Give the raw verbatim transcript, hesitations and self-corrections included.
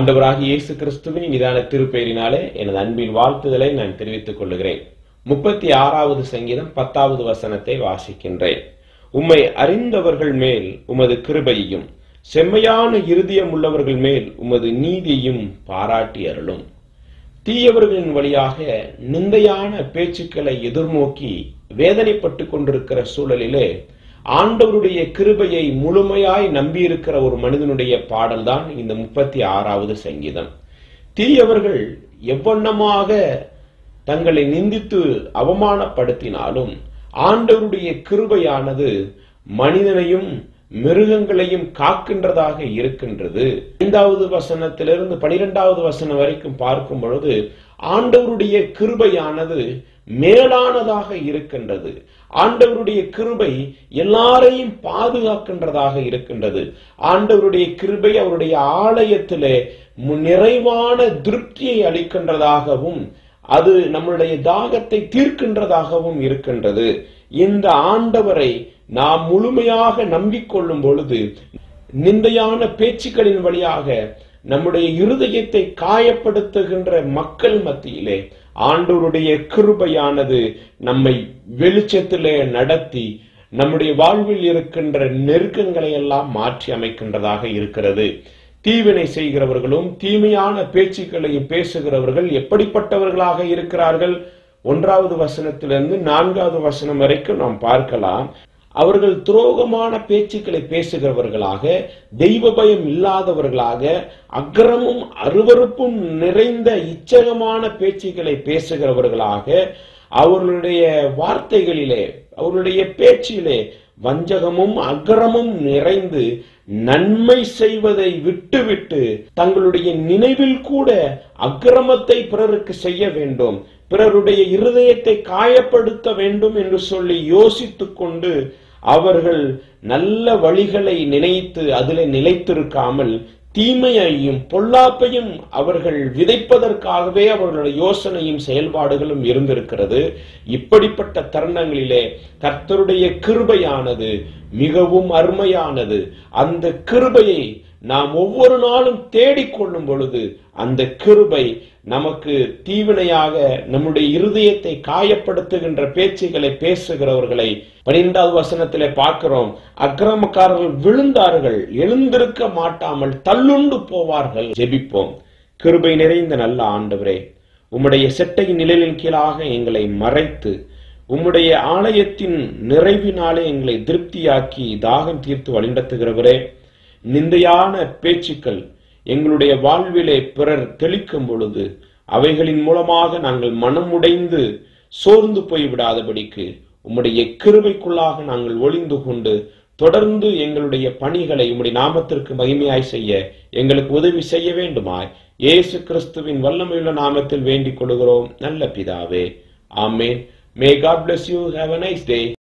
ஆண்டவராகிய இயேசு கிறிஸ்துவின் இனிதான திருப்பெயரினாலே எனது அன்பின் வாழ்த்துதலை நான் தெரிவித்துக் கொள்ளுகிறேன். முப்பத்தி ஆறாவது சங்கீதம் பத்தாவது வசனத்தை வாசிக்கின்றேன். உம்மை அறிந்தவர்கள் மேல் உமது கிருபையையும் செம்மையான இருதயம் உள்ளவர்கள் மேல் உமது நீதியையும் பாராட்டி அருளும். தீயவர்களின் வழியாக நிந்தையான பேச்சுக்களை எதிர்நோக்கி வேதனைப்பட்டு கொண்டிருக்கிற சூழலிலே ஆண்டவருடைய கிருபையை முழுமையாய் நம்பியிருக்கிற ஒரு மனிதனுடைய பாடல் தான் இந்த முப்பத்தி ஆறாவது சங்கீதம். தீயவர்கள் எவ்வண்ணமாக தங்களை நிந்தித்து அவமானப்படுத்தினாலும் ஆண்டவருடைய கிருபையானது மனிதனையும் மிருகங்களையும் காக்கின்றதாக இருக்கின்றது. ஐந்தாவது வசனத்திலிருந்து பனிரெண்டாவது வசனம் வரைக்கும் பார்க்கும் பொழுது ஆண்டவருடைய கிருபையானது மேலானதாக இருக்கின்றது. ஆண்டவருடைய கிருபை எல்லாரையும் பாதுகாக்கின்றதாக இருக்கின்றது. ஆண்டவருடைய கிருபை அவருடைய ஆலயத்திலே நிறைவான திருப்தியை அளிக்கின்றதாகவும் அது நம்முடைய தாகத்தை தீர்க்கின்றதாகவும் இருக்கின்றது. இந்த ஆண்டவரை நாம் முழுமையாக நம்பிக்கொள்ளும் பொழுது நிந்தையான பேச்சுக்களின் வழியாக நம்முடைய இருதயத்தை காயப்படுத்துகின்ற மக்கள் மத்தியிலே ஆண்டவருடைய கிருபையானது நம்மை வெளிச்சத்திலே நடத்தி நம்முடைய வாழ்வில் இருக்கின்ற நெருக்கங்களை எல்லாம் மாற்றி அமைக்கின்றதாக இருக்கிறது. தீவினை செய்கிறவர்களும் தீமையான பேச்சுக்களை பேசுகிறவர்கள் எப்படிப்பட்டவர்களாக இருக்கிறார்கள்? ஒன்றாவது வசனத்திலிருந்து நான்காவது வசனம் வரைக்கும் நாம் பார்க்கலாம். அவர்கள் துரோகமான பேச்சுக்களை பேசுகிறவர்களாக, தெய்வ பயம் இல்லாதவர்களாக, அக்கிரமும் அருவருப்பும் நிறைந்த இச்சகமான பேச்சுக்களை பேசுகிறவர்களாக, அவர்களுடைய வார்த்தைகளிலே அவர்களுடைய பேச்சிலே வஞ்சகமும் அக்கிரமும் நிறைந்து நன்மை செய்வதை விட்டுவிட்டு தங்களுடைய நினைவில் கூட அக்கிரமத்தை பிறருக்கு செய்ய வேண்டும், பிறருடைய இருதயத்தை காயப்படுத்த வேண்டும் என்று சொல்லி யோசித்துக் கொண்டு அவர்கள் நல்ல வழிகளை நினைத்து அதில் நிலைத்திருக்காமல் தீமையையும் பொல்லாப்பையும் அவர்கள் விதைப்பதற்காகவே அவர்களுடைய யோசனையும் செயல்பாடுகளும் இருந்திருக்கிறது. இப்படிப்பட்ட தருணங்களிலே கர்த்தருடைய கிருபையானது மிகவும் அருமையானது. அந்த கிருபையை நாம் ஒவ்வொரு நாளும் தேடிக்கொள்ளும் பொழுது அந்த கிருபை நமக்கு தீவினையாக நம்முடைய இருதயத்தை காயப்படுத்துகின்ற பேச்சுகளை பேசுகிறவர்களை பன்னிரெண்டாவது வசனத்திலே பார்க்கிறோம். அக்கிரமக்காரர்கள் விழுந்தார்கள், எழுந்திருக்க மாட்டாமல் தள்ளுண்டு போவார்கள். ஜெபிப்போம். கிருபை நிறைந்த நல்ல ஆண்டவரே, உம்முடைய செட்டையின் நிழலின் கீழாக எங்களை மறைத்து உம்முடைய ஆலயத்தின் நிறைவினாலே எங்களை திருப்தியாக்கி தாகம் தீர்த்து வழிநடத்துகிறவரே, நிந்தையான பேச்சுக்கள் எங்களுடைய வாழ்விலே பிறர் தெளிக்கும் பொழுது அவைகளின் மூலமாக நாங்கள் மனமுடைந்து சோர்ந்து போய்விடாதபடிக்கு உம்முடைய கிருபைக்குள்ளாக நாங்கள் ஒளிந்து கொண்டு தொடர்ந்து எங்களுடைய பணிகளை உம்முடைய நாமத்திற்கு மகிமையாய் செய்ய எங்களுக்கு உதவி செய்ய வேண்டுமாய் இயேசு கிறிஸ்துவின் வல்லமையுள்ள நாமத்தில் வேண்டிக் கொள்கிறோம் நல்ல பிதாவே. ஆமென். May God bless you. Have a nice day.